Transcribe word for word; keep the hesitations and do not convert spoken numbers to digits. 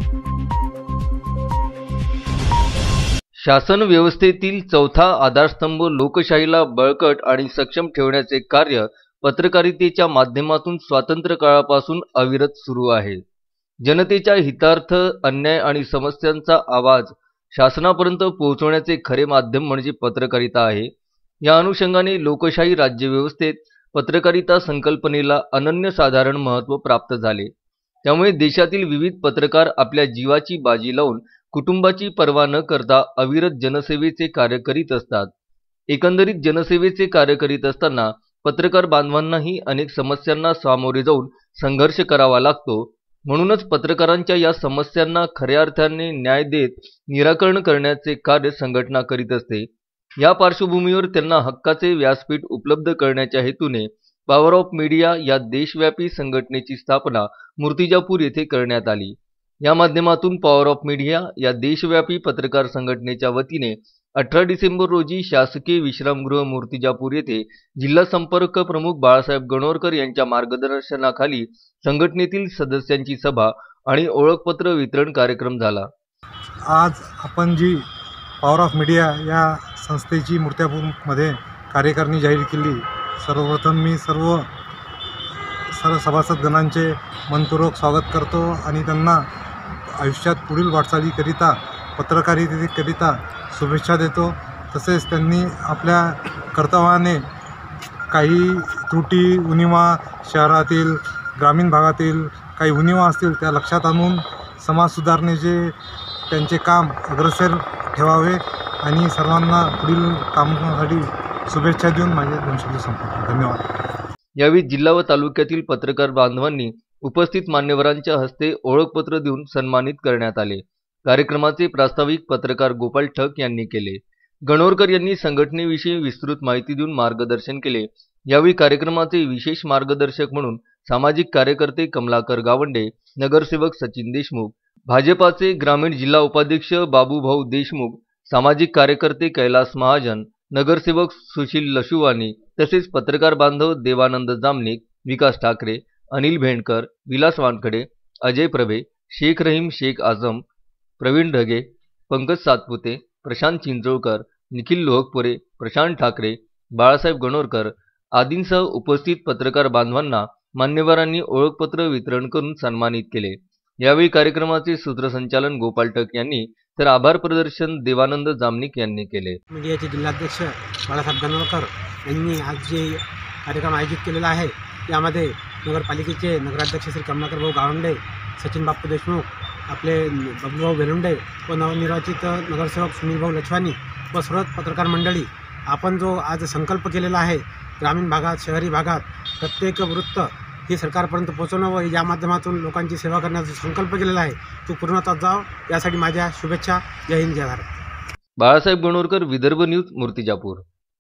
शासन व्यवस्थेतील चौथा आधारस्तंभ लोकशाहीला बळकट आणि सक्षम ठेवण्याचे कार्य पत्रकारितेच्या माध्यमातून स्वातंत्र्य काळापासून अविरत सुरू आहे। जनतेच्या हितार्थ अन्याय आणि समस्यांचा आवाज शासनापर्यंत पोहोचवण्याचे खरे माध्यम म्हणजे पत्रकारिता आहे। या अनुषंगाने लोकशाही राज्यव्यवस्थेत पत्रकारिता संकल्पनेला अनन्यसाधारण महत्त्व प्राप्त झाले। त्यामुळे देशातील विविध पत्रकार आपल्या जीवाची बाजी लावून कुटुंबाची पर्वा न करता अविरत जनसेवेचे कार्य करीत असतात। एकंदरीत जनसेवेचे कार्य करीत असताना पत्रकार बांधवांनाही अनेक समस्यांना सामोरे जाऊन संघर्ष करावा लागतो। म्हणूनच पत्रकारांच्या या समस्यांना खऱ्या अर्थाने न्याय देत निराकरण करण्याचे कार्य संघटना करीत असते। या पार्श्वभूमीवर त्यांना हक्काचे व्यासपीठ उपलब्ध करण्याच्या हेतूने पॉवर ऑफ मीडिया या देशव्यापी संघटनेची स्थापना मूर्तिजापूर येथे करण्यात आली। या माध्यमातून पॉवर ऑफ मीडिया या देशव्यापी पत्रकार संघटनेच्या वतीने अठरा डिसेंबर रोजी शासकीय विश्रामगृह मूर्तिजापूर येथे जिल्हा संपर्क प्रमुख बाळासाहेब गणोरकर यांच्या मार्गदर्शनाखाली संघटनेतील सदस्यांची सभा आणि ओळखपत्र वितरण कार्यक्रम झाला। आज आपण जी पॉवर ऑफ मीडिया या संस्थेची मूर्तिजापूरमध्ये कार्यकारिणी जाहीर केली, सर्वप्रथम मी सर्व सर्व सभासदगणांचे मनपूर्वक स्वागत करतो आणि त्यांना आयुष्यात पुढील वाटचालीकरिता पत्रकारितेकरिता शुभेच्छा देतो। तसेच त्यांनी आपल्या कर्तव्याने काही त्रुटी उणिवा शहरातील ग्रामीण भागातील काही उणिवा असतील त्या लक्षात आणून समाज सुधारणेचे त्यांचे काम अग्रेसर ठेवावे आणि सर्वांना पुढील कामासाठी शुभेच्छा देऊन माझे दोन शब्द संपवतो। धन्यवाद। यावेळी जिल्हा व तालुक्यातील पत्रकार बांधवांनी उपस्थित मान्यवरांच्या हस्ते ओळखपत्र देऊन सन्मानित करण्यात आले। कार्यक्रमाचे प्रास्ताविक पत्रकार गोपाल ठक यांनी केले। गणोरकर यांनी संघटनेविषयी विस्तृत माहिती देऊन मार्गदर्शन केले। यावेळी कार्यक्रमाचे विशेष मार्गदर्शक म्हणून सामाजिक कार्यकर्ते कमलाकर गावंडे, नगरसेवक सचिन देशमुख, भाजपाचे ग्रामीण जिल्हा उपाध्यक्ष बाबूभाऊ देशमुख, सामाजिक कार्यकर्ते कैलास महाजन, नगरसेवक सुशील लशुवानी तसेच पत्रकार बांधव देवानंद जामनिक, विकास ठाकरे, अनिल भेंडकर, विलास वानखडे, अजय प्रभे, शेख रहीम शेख आझम, प्रवीण ढगे, पंकज सातपुते, प्रशांत चिंचोळकर, निखिल लोहकपुरे, प्रशांत ठाकरे, बाळासाहेब गणोरकर आदींसह उपस्थित पत्रकार बांधवांना मान्यवरांनी ओळखपत्र वितरण करून सन्मानित केले। यावेळी कार्यक्रमाचे सूत्रसंचालन गोपाल ठक यांनी तर आभार प्रदर्शन देवानंद जामनिक यांनी केले। मीडियाचे जिल्हाध्यक्ष बाळासाहेब गणोरकर यांनी आज जे कार्यक्रम आयोजित केलेला आहे यामध्ये नगरपालिकेचे नगराध्यक्ष श्री कमलाकर भाऊ गावंडे, सचिन बाप्पू देशमुख, आपले बबलूभाऊ बेलुंडे व नवनिर्वाचित नगरसेवक सुनील भाऊ लचवानी व सर्व पत्रकार मंडळी, आपण जो आज संकल्प केलेला आहे ग्रामीण भागात शहरी भागात प्रत्येक वृत्त हे सरकारपर्यंत पोहोचवणं व या माध्यमातून लोकांची सेवा करण्याचा संकल्प केलेला आहे तो पूर्णत्वास जावो यासाठी माझ्या शुभेच्छा। जय हिंद, जय भारत। बाळासाहेब गणोरकर, विदर्भ न्यूज, मूर्तिजापूर।